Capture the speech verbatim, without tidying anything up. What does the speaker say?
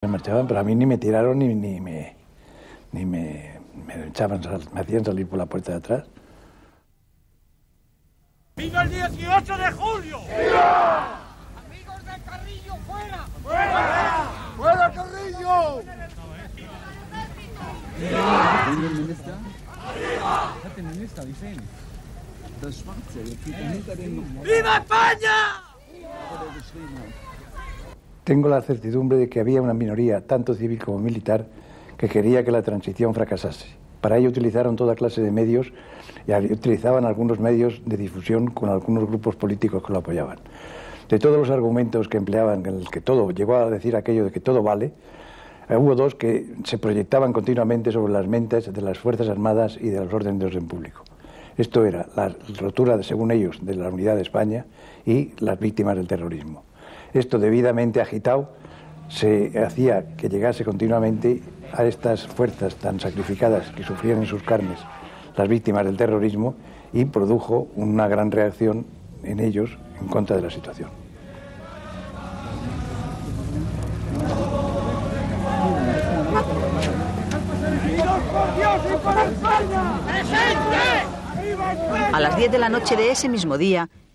Me marchaban, pero a mí ni me tiraron ni, ni me ni me, me echaban, me hacían salir por la puerta de atrás. ¡Viva el dieciocho de julio! ¡Viva! ¡Amigos del Carrillo, fuera! ¡Fuera! ¡Fuera Carrillo! ¡Viva España! Tengo la certidumbre de que había una minoría, tanto civil como militar, que quería que la transición fracasase. Para ello utilizaron toda clase de medios y utilizaban algunos medios de difusión con algunos grupos políticos que lo apoyaban. De todos los argumentos que empleaban, en el que todo, llegó a decir aquello de que todo vale, hubo dos que se proyectaban continuamente sobre las mentes de las Fuerzas Armadas y de los órdenes de orden público. Esto era la rotura, de, según ellos, de la unidad de España y las víctimas del terrorismo. Esto debidamente agitado se hacía que llegase continuamente a estas fuerzas tan sacrificadas que sufrían en sus carnes las víctimas del terrorismo y produjo una gran reacción en ellos en contra de la situación. A las diez de la noche de ese mismo día,